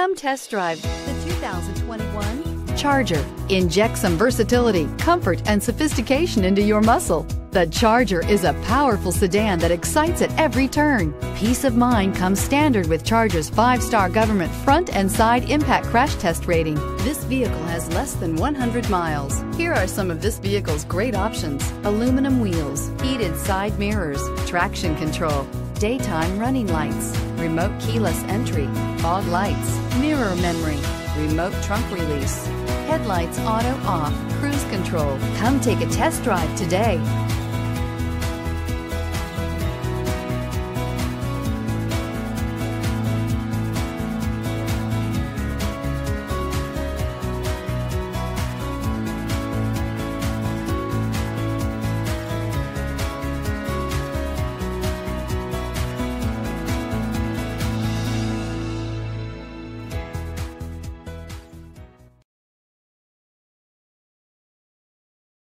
Come test drive the 2021 Charger. Inject some versatility, comfort, and sophistication into your muscle. The Charger is a powerful sedan that excites at every turn. Peace of mind comes standard with Charger's 5-star government front and side impact crash test rating. This vehicle has less than 100 miles. Here are some of this vehicle's great options: aluminum wheels, heated side mirrors, traction control, daytime running lights, remote keyless entry, fog lights, mirror memory, remote trunk release, headlights auto off, cruise control. Come take a test drive today.